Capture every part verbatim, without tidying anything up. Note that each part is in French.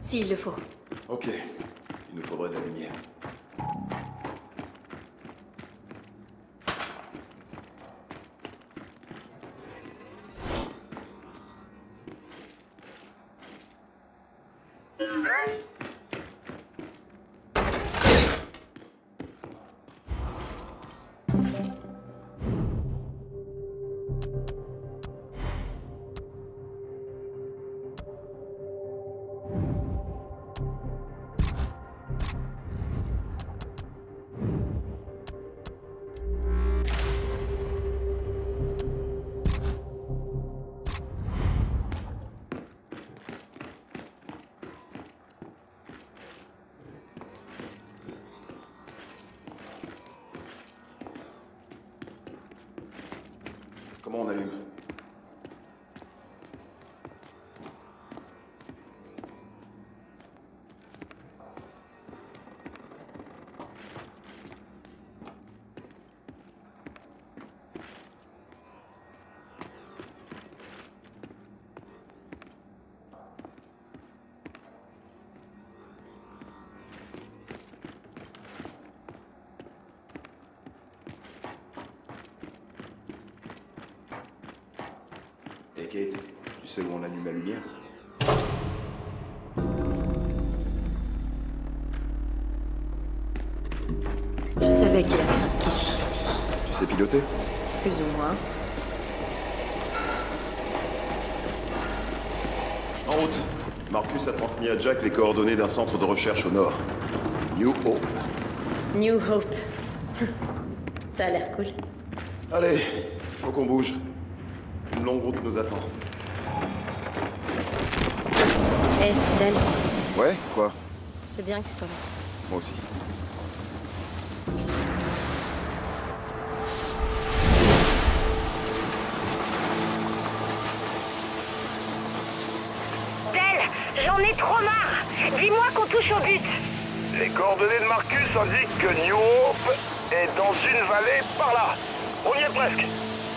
S'il le faut. Ok. Il nous faudrait de la lumière. Comment on allume? Et Kate, tu sais où on allume la lumière? Je savais qu'il avait un skiff par ici. Tu sais piloter? Plus ou moins. En route. Marcus a transmis à Jack les coordonnées d'un centre de recherche au nord. New Hope. New Hope. Ça a l'air cool. Allez, il faut qu'on bouge. Une longue route nous attend. Hé, Del, Ouais, quoi? c'est bien que tu sois là. Moi aussi. Del, j'en ai trop marre. Dis-moi qu'on touche au but. Les coordonnées de Marcus indiquent que New Hope est dans une vallée par là. On y est presque.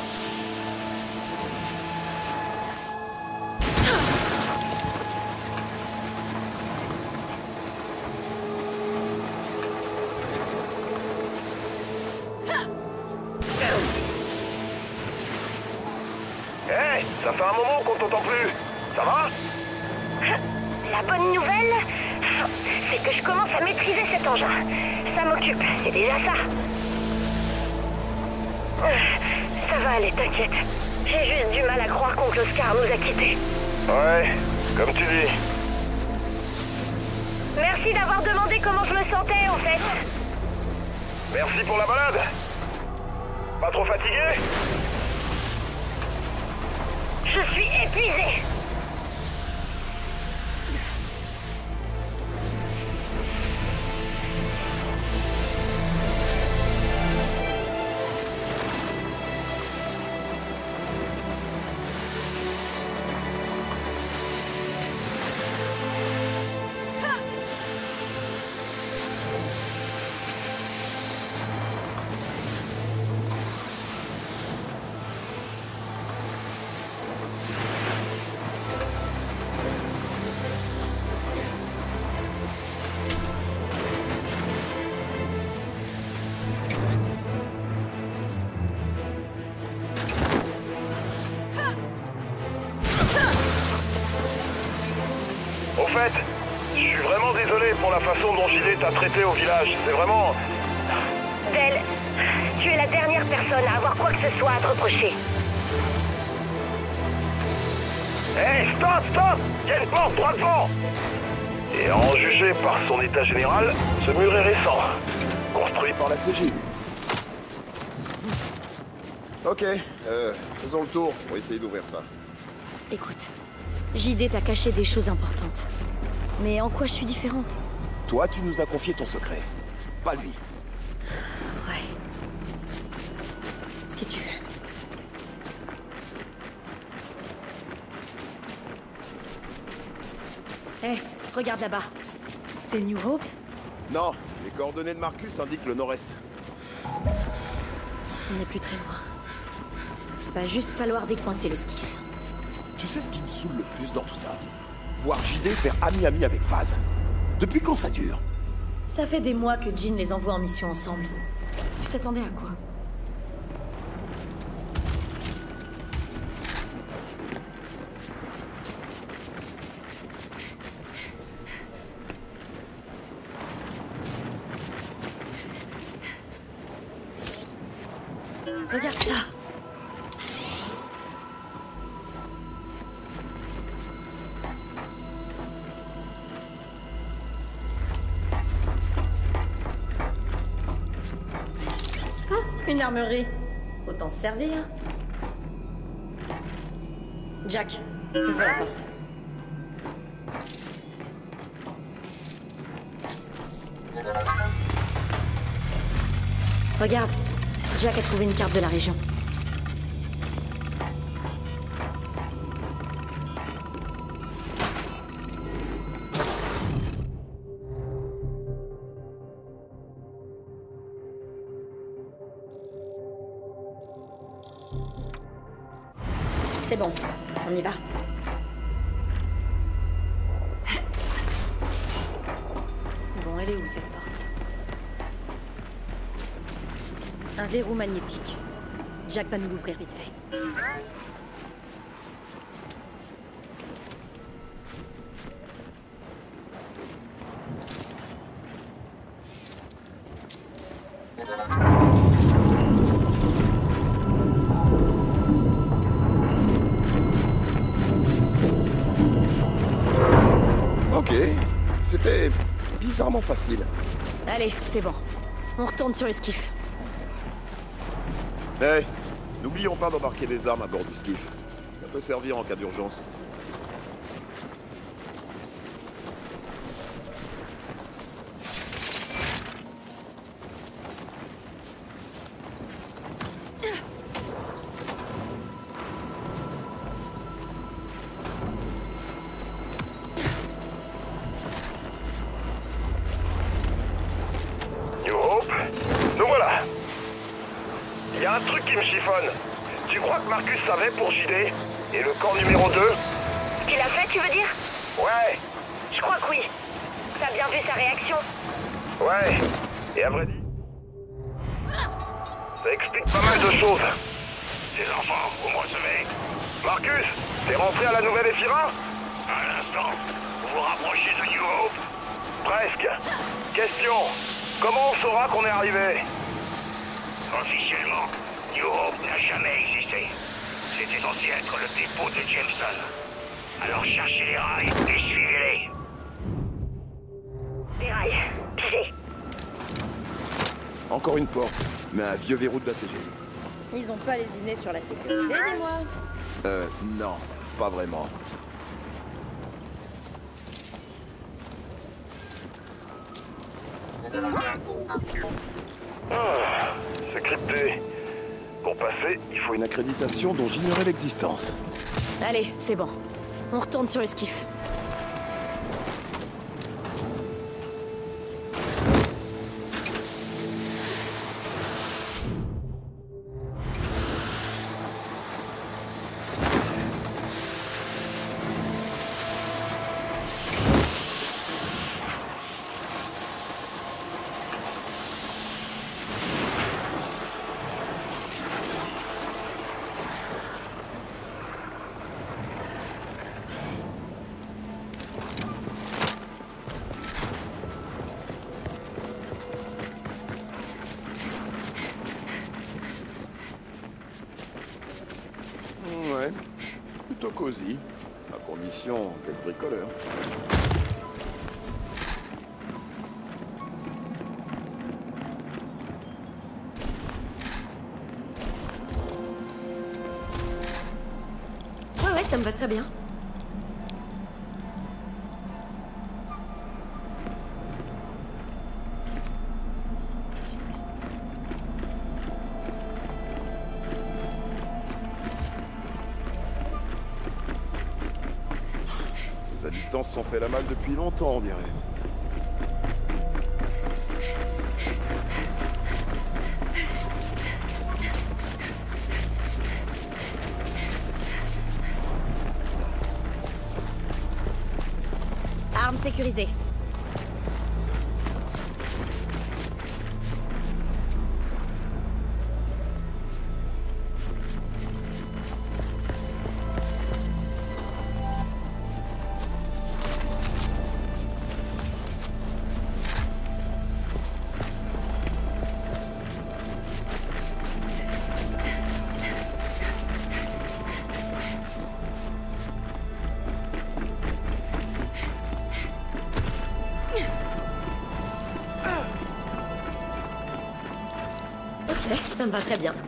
Hé, ça fait un moment qu'on t'entend plus. Ça va? La bonne nouvelle, c'est que je commence à maîtriser cet engin. Ça m'occupe, c'est déjà ça. Ça va aller, t'inquiète. J'ai juste du mal à croire qu'oncle Oscar nous a quittés. Ouais, comme tu dis. Merci d'avoir demandé comment je me sentais, en fait. Merci pour la balade. Pas trop fatigué? Je suis épuisée. Au fait, je suis vraiment désolé pour la façon dont J D t'a traité au village. C'est vraiment... Del, tu es la dernière personne à avoir quoi que ce soit à te reprocher. Hé, stop, stop! Il y a une porte droit devant! Et à en juger par son état général, ce mur est récent. Construit par la C G U. Ok, euh, faisons le tour pour essayer d'ouvrir ça. Écoute, J D t'a caché des choses importantes. Mais en quoi je suis différente? Toi, tu nous as confié ton secret. Pas lui. Ouais. Si tu veux. Hé, regarde là-bas. C'est New Hope? Non, les coordonnées de Marcus indiquent le nord-est. On n'est plus très loin. Va juste falloir décoincer le skiff. Tu sais ce qui me saoule le plus dans tout ça? Voir J D faire ami-ami avec Phase. Depuis quand ça dure? Ça fait des mois que Jean les envoie en mission ensemble. Tu t'attendais à quoi? Regarde ça. Une armurerie. Autant se servir. Jack, ouvre la porte. Regarde, Jack a trouvé une carte de la région. C'est bon, on y va. Bon, elle est où cette porte? Un verrou magnétique. Jack va nous l'ouvrir vite fait. Ok, c'était bizarrement facile. Allez, c'est bon. On retourne sur le skiff. Eh, n'oublions pas d'embarquer des armes à bord du skiff. Ça peut servir en cas d'urgence. New Hope, nous voilà. Il y a un truc qui me chiffonne. Tu crois que Marcus savait pour J D? Et le camp numéro deux? Ce qu'il a fait, tu veux dire? Ouais, Je crois que oui. T'as bien vu sa réaction? ouais. Et à vrai dire, ça explique pas mal de choses. Les enfants, vous me recevez? Marcus, t'es rentré à la nouvelle Ephira? À l'instant. Vous vous rapprochez de New Hope? Presque. Question. Comment on saura qu'on est arrivé? Officiellement, New Hope n'a jamais existé. C'était censé être le dépôt de Jameson. Alors cherchez les rails et suivez-les. Des rails. Pigé. Encore une porte, mais un vieux verrou de la C G. Ils ont pas lésiné sur la sécurité, dis-moi. Euh, non, pas vraiment. Ah, c'est crypté. Pour passer, il faut une Une accréditation dont j'ignorais l'existence. Allez, c'est bon. On retourne sur le skiff. Ouais, plutôt cosy, à condition d'être bricoleur. Ouais, ouais, ça me va très bien. Les habitants se sont fait la malle depuis longtemps, on dirait. Arme sécurisée. Ça me va très bien.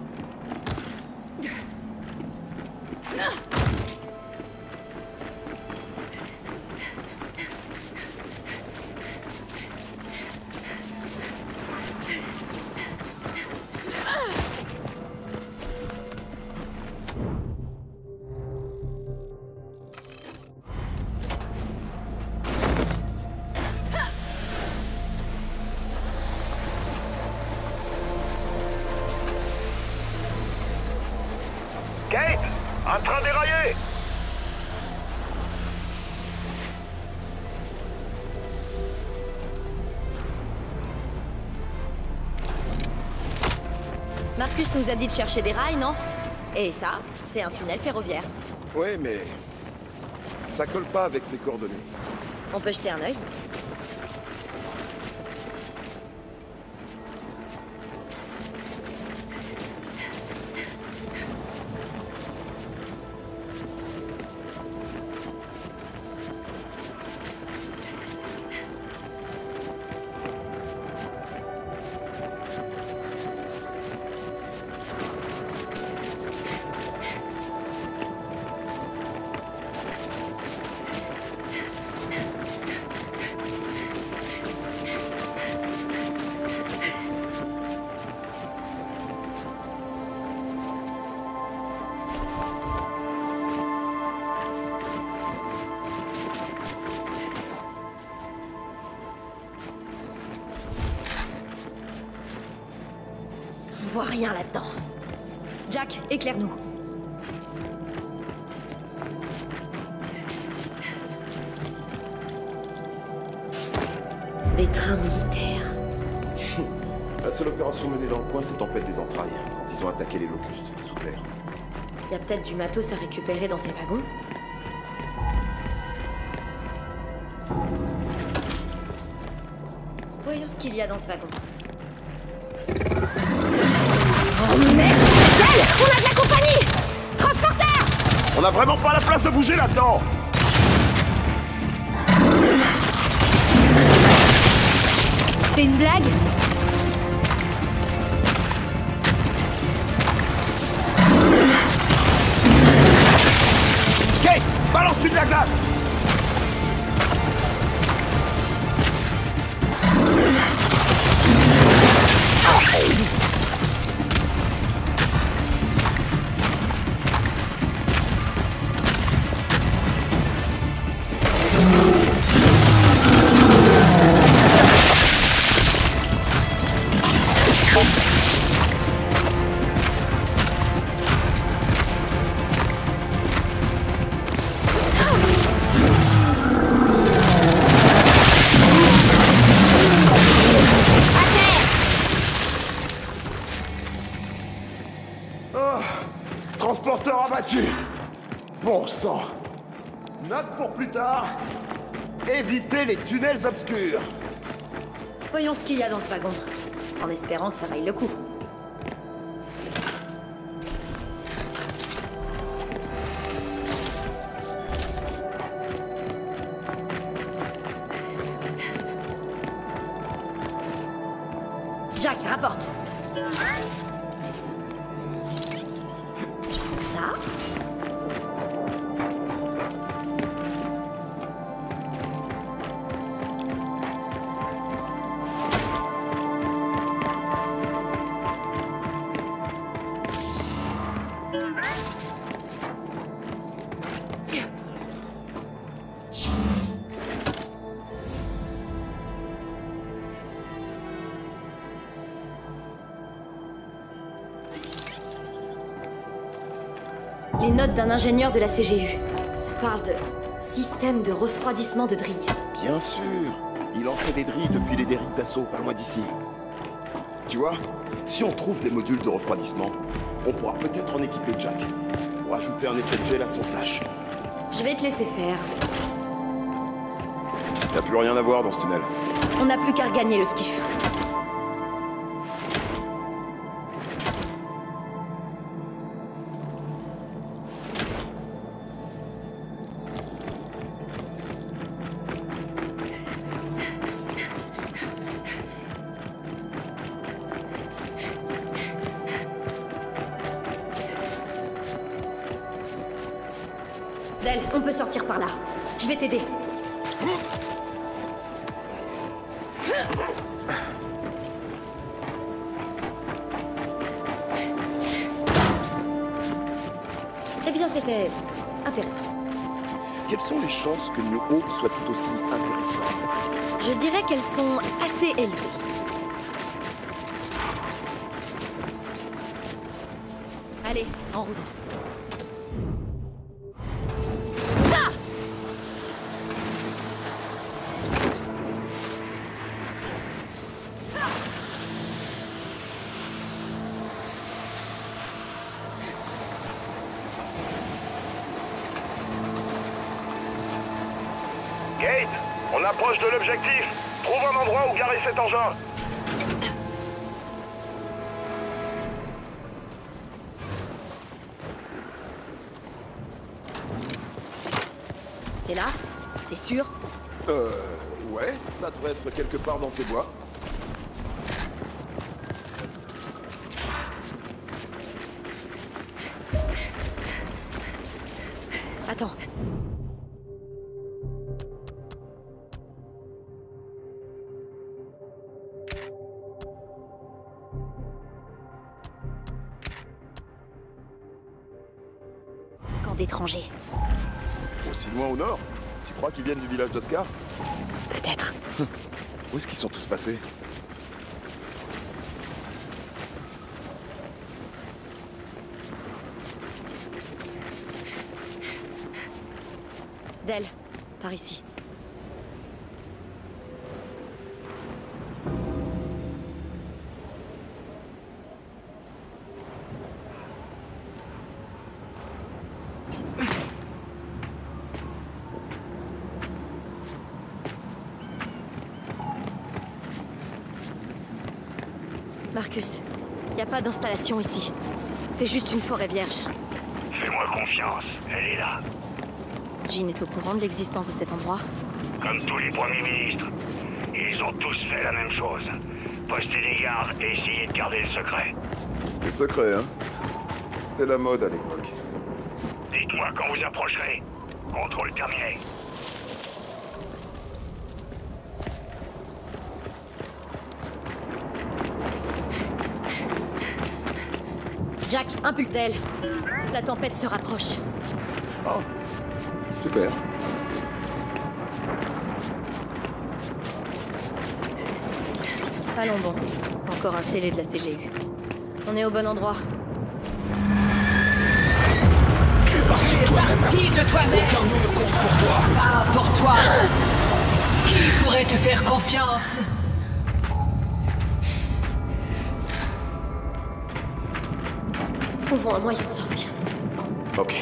Kate, un train déraillé! Marcus nous a dit de chercher des rails, non? Et ça, c'est un tunnel ferroviaire. Ouais, mais... ça colle pas avec ses coordonnées. On peut jeter un œil? On voit rien là-dedans. Jack, éclaire-nous. Des trains militaires. La seule opération menée dans le coin, c'est Tempête des Entrailles, quand ils ont attaqué les locustes, sous terre. Y a peut-être du matos à récupérer dans ces wagons. Voyons ce qu'il y a dans ce wagon. Oh merde! Zel! On a de la compagnie! Transporteur! On a vraiment pas la place de bouger là-dedans! C'est une blague? Kate, balance-tu de la glace! Transporteur abattu! Bon sang! Note pour plus tard. Évitez les tunnels obscurs. Voyons ce qu'il y a dans ce wagon. En espérant que ça vaille le coup. Jack, rapporte. Je prends ça. Les notes d'un ingénieur de la C G U. Ça parle de système de refroidissement de drilles. Bien sûr. Il lançait des drilles depuis les dérives d'assaut, pas loin d'ici. Tu vois, si on trouve des modules de refroidissement, on pourra peut-être en équiper Jack. Pour ajouter un effet de gel à son flash. Je vais te laisser faire. T'as plus rien à voir dans ce tunnel. On n'a plus qu'à regagner le skiff. Del, on peut sortir par là. Je vais t'aider. Eh bien, c'était intéressant. Quelles sont les chances que New Hope soit tout aussi intéressante? Je dirais qu'elles sont assez élevées. Allez, en route. Kate, on approche de l'objectif. Trouve un endroit où garer cet engin. C'est là? T'es sûr? Euh... Ouais, ça devrait être quelque part dans ces bois. Attends. Camp d'étrangers. Aussi loin au nord? Tu crois qu'ils viennent du village d'Oscar? Peut-être. Où est-ce qu'ils sont tous passés? Del, par ici. Marcus, y a pas d'installation ici. C'est juste une forêt vierge. Fais-moi confiance, elle est là. Jean est au courant de l'existence de cet endroit. Comme tous les premiers ministres. Ils ont tous fait la même chose. Poster des gardes et essayer de garder le secret. Les secrets, hein? C'est la mode à l'époque. Dites-moi quand vous approcherez. Contrôle terminé. Jack, impulse Del. La tempête se rapproche. Oh, super. Allons bon. Encore un scellé de la C G U. On est au bon endroit. Tu es parti de toi-même. Parti de toi-même. Aucun nous ne compte pour toi. Pas pour toi. Qui pourrait te faire confiance? Trouvons un moyen de sortir. Ok.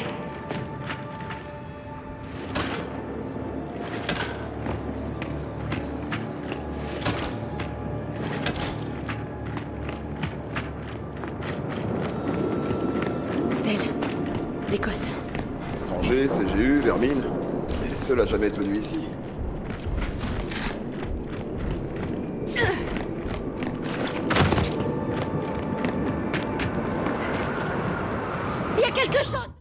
Del, l'Écosse. Tanger, C G U, Vermine. Et les seuls à jamais être venus ici. Il y a quelque chose!